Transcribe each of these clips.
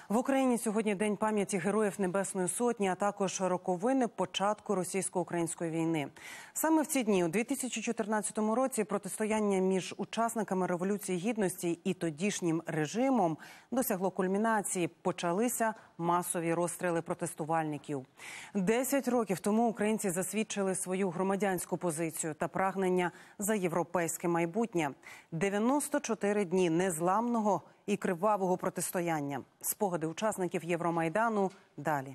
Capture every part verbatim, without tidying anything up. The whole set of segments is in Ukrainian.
В Україні сьогодні День пам'яті Героїв Небесної Сотні, а також роковини початку російсько-української війни. Саме в ці дні, у дві тисячі чотирнадцятому році, протистояння між учасниками Революції Гідності і тодішнім режимом досягло кульмінації. Почалися масові розстріли протестувальників. Десять років тому українці засвідчили свою громадянську позицію та прагнення за європейське майбутнє. дев'яносто чотири дні незламного і кривавого протистояння. Спогади учасників Євромайдану далі.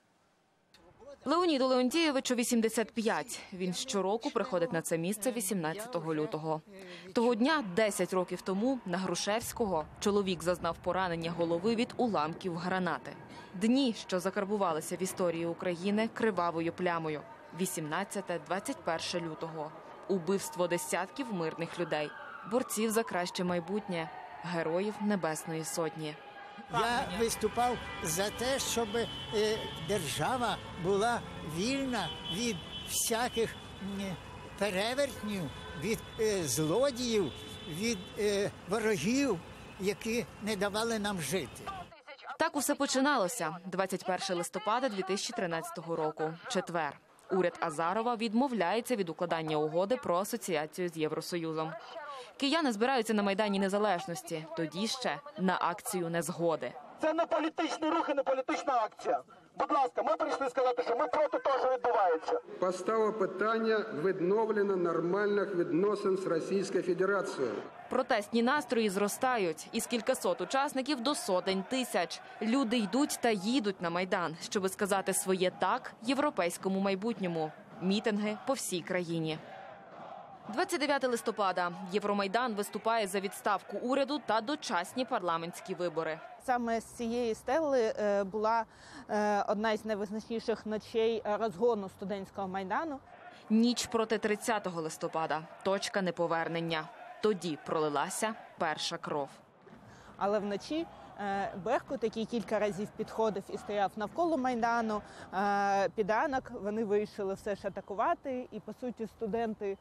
Леоніду Леонтійовичу вісімдесят п'ять. Він щороку приходить на це місце вісімнадцятого лютого. Того дня, десять років тому, на Грушевського чоловік зазнав поранення голови від уламків гранати. Дні, що закарбувалися в історії України кривавою плямою. вісімнадцяте - двадцять перше лютого. Убивство десятків мирних людей, борців за краще майбутнє, героїв Небесної Сотні. Я виступав за те, щоб е, держава була вільна від всяких е, перевертнів, від е, злодіїв, від е, ворогів, які не давали нам жити. Так усе починалося. двадцять перше листопада дві тисячі тринадцятого року. Четвер. Уряд Азарова відмовляється від укладання угоди про асоціацію з Євросоюзом. Кияни збираються на Майдані Незалежності, тоді ще на акцію незгоди. Це не політичний рух і не політична акція. Будь ласка, ми прийшли сказати, що ми проти того, що відбувається. Постало питання відновлення нормальних відносин з Російською Федерацією. Протестні настрої зростають. Із кількасот учасників до сотень тисяч. Люди йдуть та їдуть на Майдан, щоби сказати своє «так» європейському майбутньому. Мітинги по всій країні. двадцять дев'яте листопада. Євромайдан виступає за відставку уряду та дочасні парламентські вибори. Саме з цієї стели була одна із найвизначніших ночей розгону студентського Майдану. Ніч проти тридцятого листопада. Точка неповернення. Тоді пролилася перша кров. Але вночі Беркут, який кілька разів підходив і стояв навколо Майдану, під ранок вони вирішили все ж атакувати. І, по суті, студенти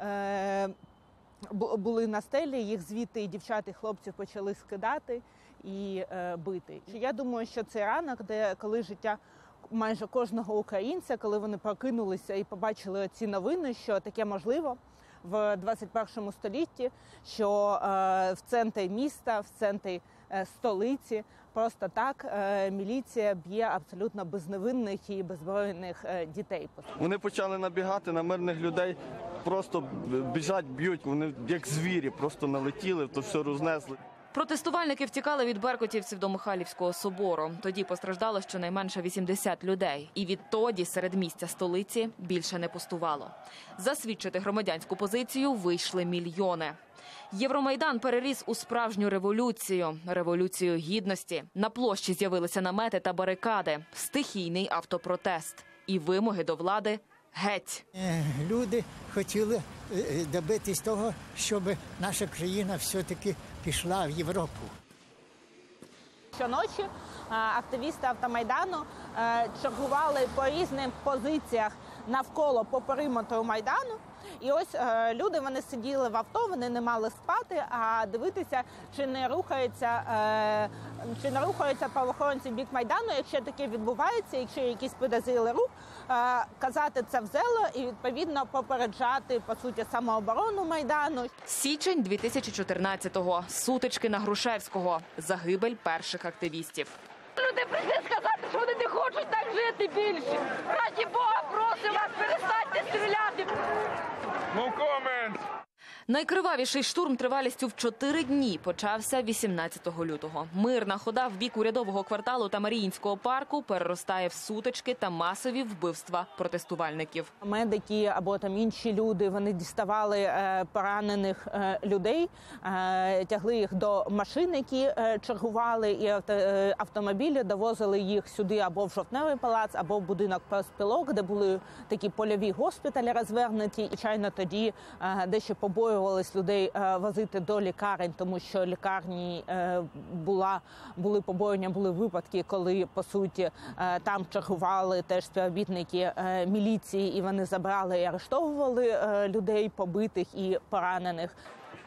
були на стелі, їх звідти і дівчат, і хлопців почали скидати і бити. Я думаю, що цей ранок, де коли життя майже кожного українця, коли вони прокинулися і побачили ці новини, що таке можливо в двадцять першому столітті, що е, в центрі міста, в центрі е, столиці просто так е, міліція б'є абсолютно безневинних і беззбройних е, дітей. Вони почали набігати на мирних людей, просто біжать, б'ють, вони як звірі, просто налетіли, то все рознесли. Протестувальники втікали від беркутівців до Михайлівського собору. Тоді постраждало щонайменше вісімдесят людей. І відтоді серед місця столиці більше не пустувало. Засвідчити громадянську позицію вийшли мільйони. Євромайдан переріс у справжню революцію. Революцію гідності. На площі з'явилися намети та барикади. Стихійний автопротест. І вимоги до влади геть. Люди хотіли добитись того, щоб наша країна все-таки пішла в Європу. Щоночі активісти Автомайдану чергували по різним позиціях навколо по периметру Майдану. І ось е, люди, вони сиділи в авто, вони не мали спати, а дивитися, чи не рухаються, е, чи не рухаються правоохоронці в бік Майдану. Якщо таке відбувається, якщо якийсь підозрілий рух, е, казати це в зело і, відповідно, попереджати, по суті, самооборону Майдану. Січень дві тисячі чотирнадцятого. Сутички на Грушевського. Загибель перших активістів. Люди прийшли сказати, що вони не хочуть так жити більше. Раді Бога, просимо вас, перестаньте стріляти. No comment. Найкривавіший штурм тривалістю в чотири дні почався вісімнадцятого лютого. Мирна хода в бік урядового кварталу та Маріїнського парку переростає в сутички та масові вбивства протестувальників. Медики або там інші люди, вони діставали е, поранених е, людей, е, тягли їх до машин, які е, чергували, і авто, е, автомобілі довозили їх сюди або в Жовтневий палац, або в будинок профспілок, де були такі польові госпіталі розвернуті. І, звичайно, тоді е, дещо побоювалися людей возити до лікарень, тому що лікарні була, були побоєння, були випадки, коли, по суті, там чергували теж співробітники міліції, і вони забрали і арештовували людей побитих і поранених.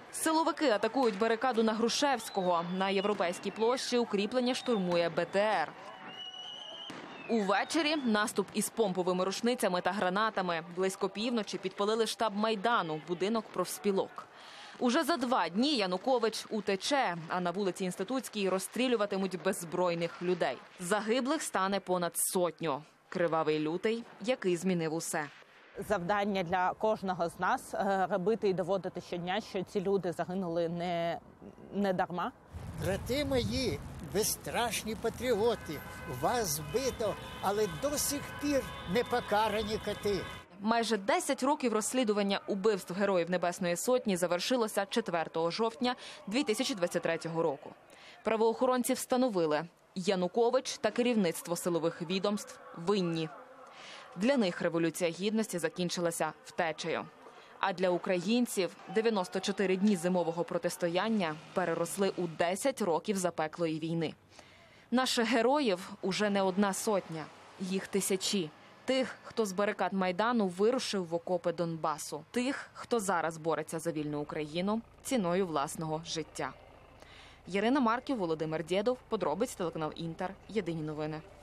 Силовики атакують барикаду на Грушевського. На Європейській площі укріплення штурмує Бе Те Ер. Увечері наступ із помповими рушницями та гранатами. Близько півночі підпалили штаб Майдану, будинок профспілок. Уже за два дні Янукович утече, а на вулиці Інститутській розстрілюватимуть беззбройних людей. Загиблих стане понад сотню. Кривавий лютий, який змінив усе. Завдання для кожного з нас – робити і доводити щодня, що ці люди загинули не, не дарма. Брати мої, безстрашні патріоти, вас збито, але до сих пір не покарані коти. Майже десять років розслідування убивств Героїв Небесної Сотні завершилося четвертого жовтня дві тисячі двадцять третього року. Правоохоронці встановили – Янукович та керівництво силових відомств винні. Для них Революція Гідності закінчилася втечею. А для українців дев'яносто чотири дні зимового протистояння переросли у десять років запеклої війни. Наших героїв уже не одна сотня, їх тисячі. Тих, хто з барикад Майдану вирушив в окопи Донбасу. Тих, хто зараз бореться за вільну Україну ціною власного життя. Ярина Марків, Володимир Дєдов. Подробиць, телеканал Інтер. Єдині новини.